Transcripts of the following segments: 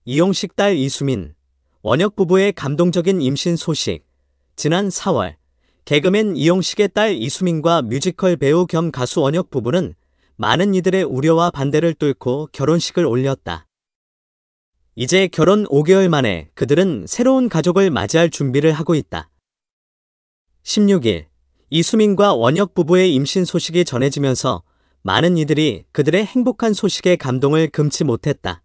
이용식 딸 이수민, 원혁 부부의 감동적인 임신 소식. 지난 4월, 개그맨 이용식의 딸 이수민과 뮤지컬 배우 겸 가수 원혁 부부는 많은 이들의 우려와 반대를 뚫고 결혼식을 올렸다. 이제 결혼 5개월 만에 그들은 새로운 가족을 맞이할 준비를 하고 있다. 16일, 이수민과 원혁 부부의 임신 소식이 전해지면서 많은 이들이 그들의 행복한 소식에 감동을 금치 못했다.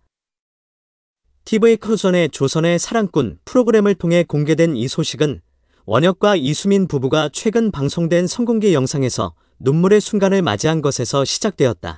TV크루전의 조선의 사랑꾼 프로그램을 통해 공개된 이 소식은 원혁과 이수민 부부가 최근 방송된 성공개 영상에서 눈물의 순간을 맞이한 것에서 시작되었다.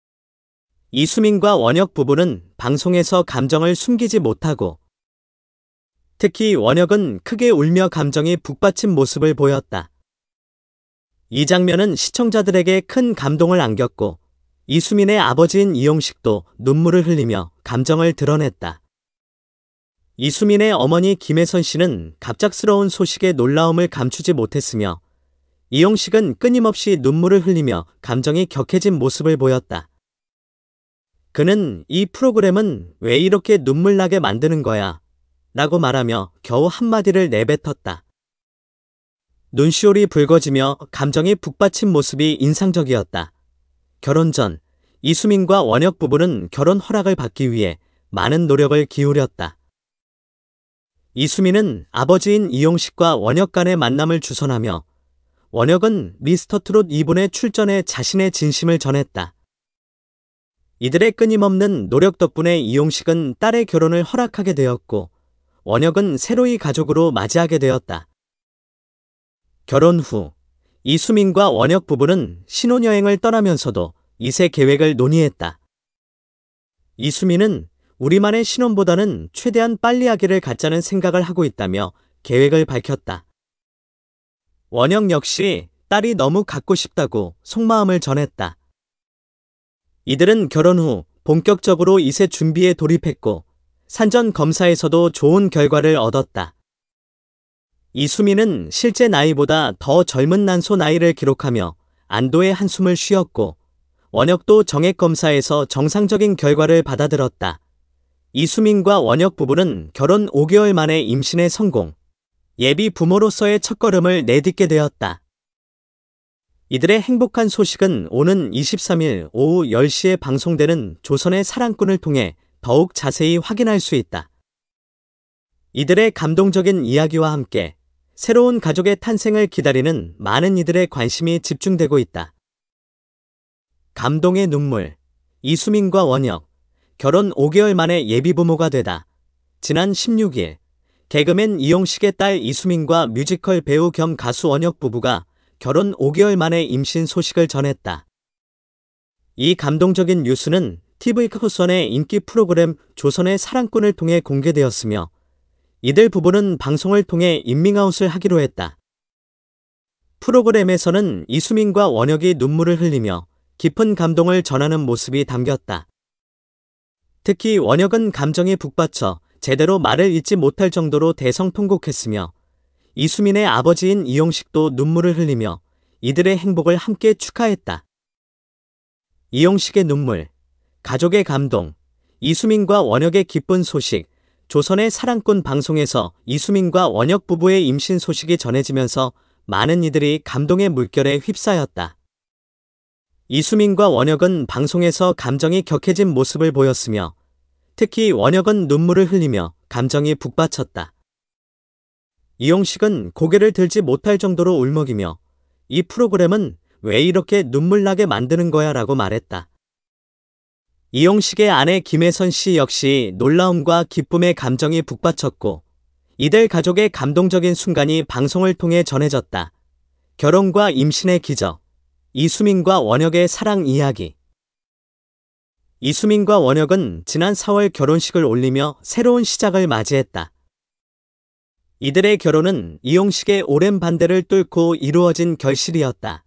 이수민과 원혁 부부는 방송에서 감정을 숨기지 못하고, 특히 원혁은 크게 울며 감정이 북받친 모습을 보였다. 이 장면은 시청자들에게 큰 감동을 안겼고, 이수민의 아버지인 이용식도 눈물을 흘리며 감정을 드러냈다. 이수민의 어머니 김혜선 씨는 갑작스러운 소식에 놀라움을 감추지 못했으며, 이용식은 끊임없이 눈물을 흘리며 감정이 격해진 모습을 보였다. 그는 이 프로그램은 왜 이렇게 눈물나게 만드는 거야? 라고 말하며 겨우 한마디를 내뱉었다. 눈시울이 붉어지며 감정이 북받친 모습이 인상적이었다. 결혼 전 이수민과 원혁 부부는 결혼 허락을 받기 위해 많은 노력을 기울였다. 이수민은 아버지인 이용식과 원혁 간의 만남을 주선하며, 원혁은 미스터트롯 2분에 출전해 자신의 진심을 전했다. 이들의 끊임없는 노력 덕분에 이용식은 딸의 결혼을 허락하게 되었고, 원혁은 새로이 가족으로 맞이하게 되었다. 결혼 후 이수민과 원혁 부부는 신혼여행을 떠나면서도 2세 계획을 논의했다. 이수민은 우리만의 신혼보다는 최대한 빨리 하기를 갖자는 생각을 하고 있다며 계획을 밝혔다. 원혁 역시 딸이 너무 갖고 싶다고 속마음을 전했다. 이들은 결혼 후 본격적으로 2세 준비에 돌입했고, 산전 검사에서도 좋은 결과를 얻었다. 이수민은 실제 나이보다 더 젊은 난소 나이를 기록하며 안도의 한숨을 쉬었고, 원혁도 정액 검사에서 정상적인 결과를 받아들었다. 이수민과 원혁 부부는 결혼 5개월 만에 임신에 성공, 예비 부모로서의 첫걸음을 내딛게 되었다. 이들의 행복한 소식은 오는 23일 오후 10시에 방송되는 조선의 사랑꾼을 통해 더욱 자세히 확인할 수 있다. 이들의 감동적인 이야기와 함께 새로운 가족의 탄생을 기다리는 많은 이들의 관심이 집중되고 있다. 감동의 눈물, 이수민과 원혁, 결혼 5개월 만에 예비부모가 되다. 지난 16일, 개그맨 이용식의 딸 이수민과 뮤지컬 배우 겸 가수 원혁 부부가 결혼 5개월 만에 임신 소식을 전했다. 이 감동적인 뉴스는 TV크루전의 인기 프로그램 조선의 사랑꾼을 통해 공개되었으며, 이들 부부는 방송을 통해 인밍아웃을 하기로 했다. 프로그램에서는 이수민과 원혁이 눈물을 흘리며 깊은 감동을 전하는 모습이 담겼다. 특히 원혁은 감정이 북받쳐 제대로 말을 잇지 못할 정도로 대성통곡했으며, 이수민의 아버지인 이용식도 눈물을 흘리며 이들의 행복을 함께 축하했다. 이용식의 눈물, 가족의 감동, 이수민과 원혁의 기쁜 소식. 조선의 사랑꾼 방송에서 이수민과 원혁 부부의 임신 소식이 전해지면서 많은 이들이 감동의 물결에 휩싸였다. 이수민과 원혁은 방송에서 감정이 격해진 모습을 보였으며, 특히 원혁은 눈물을 흘리며 감정이 북받쳤다. 이용식은 고개를 들지 못할 정도로 울먹이며, 이 프로그램은 왜 이렇게 눈물나게 만드는 거야 라고 말했다. 이용식의 아내 김혜선 씨 역시 놀라움과 기쁨의 감정이 북받쳤고, 이들 가족의 감동적인 순간이 방송을 통해 전해졌다. 결혼과 임신의 기적, 이수민과 원혁의 사랑 이야기. 이수민과 원혁은 지난 4월 결혼식을 올리며 새로운 시작을 맞이했다. 이들의 결혼은 이용식의 오랜 반대를 뚫고 이루어진 결실이었다.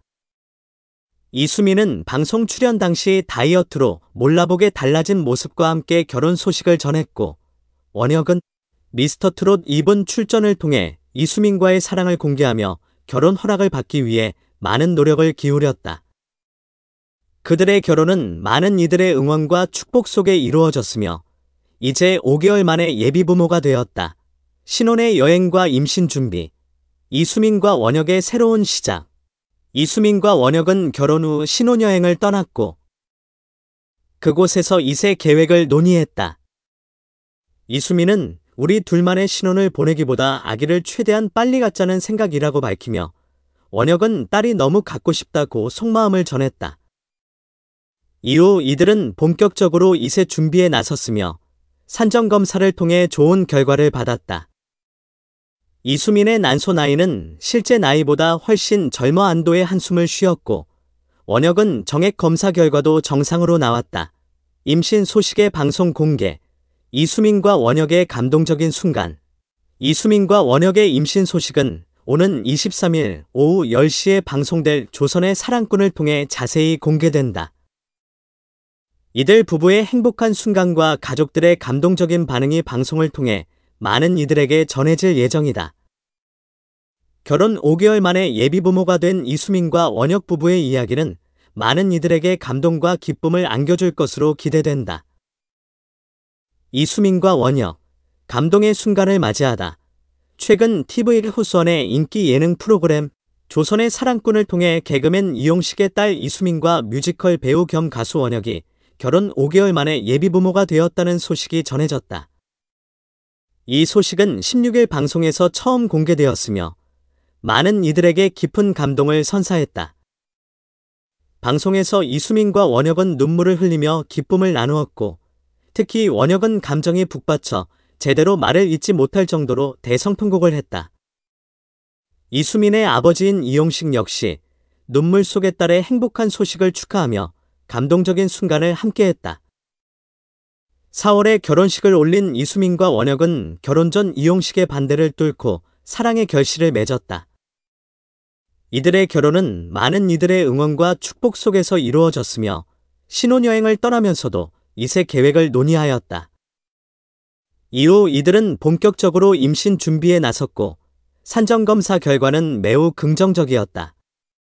이수민은 방송 출연 당시 다이어트로 몰라보게 달라진 모습과 함께 결혼 소식을 전했고, 원혁은 미스터트롯 2분 출전을 통해 이수민과의 사랑을 공개하며 결혼 허락을 받기 위해 많은 노력을 기울였다. 그들의 결혼은 많은 이들의 응원과 축복 속에 이루어졌으며, 이제 5개월 만에 예비부모가 되었다. 신혼의 여행과 임신 준비. 이수민과 원혁의 새로운 시작. 이수민과 원혁은 결혼 후 신혼여행을 떠났고 그곳에서 이세 계획을 논의했다. 이수민은 우리 둘만의 신혼을 보내기보다 아기를 최대한 빨리 갖자는 생각이라고 밝히며 원혁은 딸이 너무 갖고 싶다고 속마음을 전했다. 이후 이들은 본격적으로 이세 준비에 나섰으며 산정검사를 통해 좋은 결과를 받았다. 이수민의 난소 나이는 실제 나이보다 훨씬 젊어 안도의 한숨을 쉬었고 원혁은 정액 검사 결과도 정상으로 나왔다. 임신 소식의 방송 공개. 이수민과 원혁의 감동적인 순간. 이수민과 원혁의 임신 소식은 오는 23일 오후 10시에 방송될 조선의 사랑꾼을 통해 자세히 공개된다. 이들 부부의 행복한 순간과 가족들의 감동적인 반응이 방송을 통해 많은 이들에게 전해질 예정이다. 결혼 5개월 만에 예비부모가 된 이수민과 원혁 부부의 이야기는 많은 이들에게 감동과 기쁨을 안겨줄 것으로 기대된다. 이수민과 원혁, 감동의 순간을 맞이하다. 최근 TV 호선의 인기 예능 프로그램 조선의 사랑꾼을 통해 개그맨 이용식의 딸 이수민과 뮤지컬 배우 겸 가수 원혁이 결혼 5개월 만에 예비부모가 되었다는 소식이 전해졌다. 이 소식은 16일 방송에서 처음 공개되었으며 많은 이들에게 깊은 감동을 선사했다. 방송에서 이수민과 원혁은 눈물을 흘리며 기쁨을 나누었고 특히 원혁은 감정이 북받쳐 제대로 말을 잇지 못할 정도로 대성통곡을 했다. 이수민의 아버지인 이용식 역시 눈물 속의 딸의 행복한 소식을 축하하며 감동적인 순간을 함께했다. 4월에 결혼식을 올린 이수민과 원혁은 결혼 전 이용식의 반대를 뚫고 사랑의 결실을 맺었다. 이들의 결혼은 많은 이들의 응원과 축복 속에서 이루어졌으며 신혼여행을 떠나면서도 이세 계획을 논의하였다. 이후 이들은 본격적으로 임신 준비에 나섰고 산정검사 결과는 매우 긍정적이었다.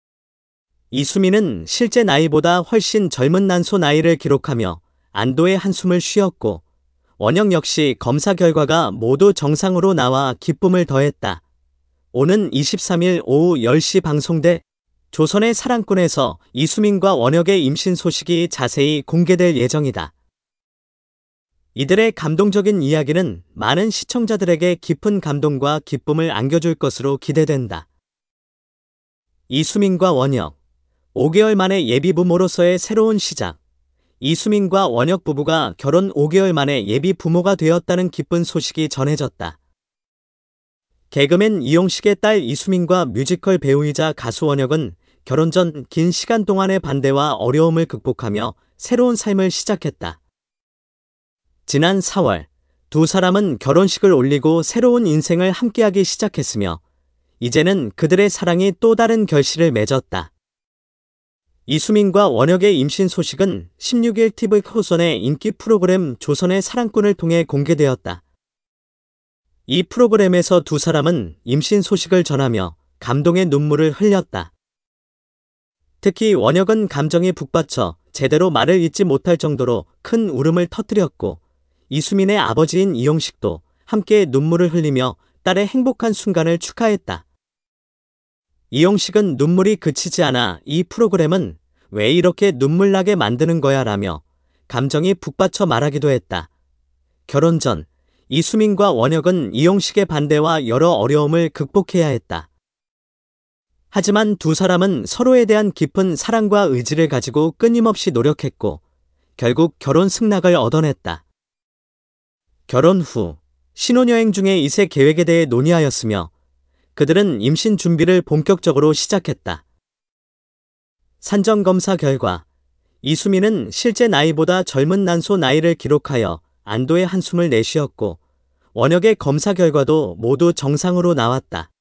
이수민은 실제 나이보다 훨씬 젊은 난소 나이를 기록하며 안도의 한숨을 쉬었고 원혁 역시 검사 결과가 모두 정상으로 나와 기쁨을 더했다. 오는 23일 오후 10시 방송될 조선의 사랑꾼에서 이수민과 원혁의 임신 소식이 자세히 공개될 예정이다. 이들의 감동적인 이야기는 많은 시청자들에게 깊은 감동과 기쁨을 안겨줄 것으로 기대된다. 이수민과 원혁, 5개월 만에 예비부모로서의 새로운 시작. 이수민과 원혁 부부가 결혼 5개월 만에 예비부모가 되었다는 기쁜 소식이 전해졌다. 개그맨 이용식의 딸 이수민과 뮤지컬 배우이자 가수 원혁은 결혼 전 긴 시간 동안의 반대와 어려움을 극복하며 새로운 삶을 시작했다. 지난 4월, 두 사람은 결혼식을 올리고 새로운 인생을 함께하기 시작했으며 이제는 그들의 사랑이 또 다른 결실을 맺었다. 이수민과 원혁의 임신 소식은 16일 TV 호선의 인기 프로그램 조선의 사랑꾼을 통해 공개되었다. 이 프로그램에서 두 사람은 임신 소식을 전하며 감동의 눈물을 흘렸다. 특히 원혁은 감정이 북받쳐 제대로 말을 잇지 못할 정도로 큰 울음을 터뜨렸고 이수민의 아버지인 이용식도 함께 눈물을 흘리며 딸의 행복한 순간을 축하했다. 이용식은 눈물이 그치지 않아 이 프로그램은 왜 이렇게 눈물나게 만드는 거야 라며 감정이 북받쳐 말하기도 했다. 결혼 전 이수민과 원혁은 이용식의 반대와 여러 어려움을 극복해야 했다. 하지만 두 사람은 서로에 대한 깊은 사랑과 의지를 가지고 끊임없이 노력했고 결국 결혼 승낙을 얻어냈다. 결혼 후 신혼여행 중에 이세 계획에 대해 논의하였으며 그들은 임신 준비를 본격적으로 시작했다. 산정검사 결과 이수민은 실제 나이보다 젊은 난소 나이를 기록하여 안도의 한숨을 내쉬었고 원혁의 검사 결과도 모두 정상으로 나왔다.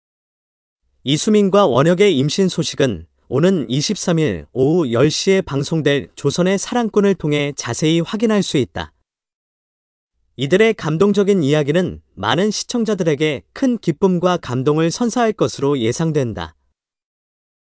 이수민과 원혁의 임신 소식은 오는 23일 오후 10시에 방송될 조선의 사랑꾼을 통해 자세히 확인할 수 있다. 이들의 감동적인 이야기는 많은 시청자들에게 큰 기쁨과 감동을 선사할 것으로 예상된다.